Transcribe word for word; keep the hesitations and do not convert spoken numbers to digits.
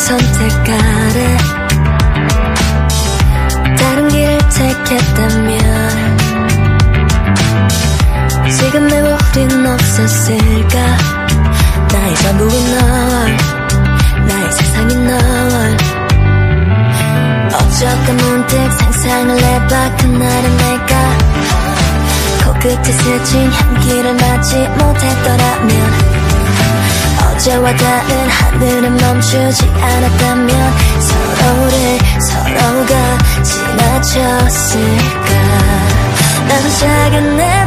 선택하래. 다른 길을 택했다면 지금 내 우린 없었을까. 나의 전부인 널, 나의 세상인 널. 어쩌다 문득 상상을 해봐. 그날은 내가 코끝에 스친 향기를 맡지 못했더라면, 어제와 다른 하늘은 멈추지 않았다면 서로를 서로가 지나쳤을까. 나도 작은 내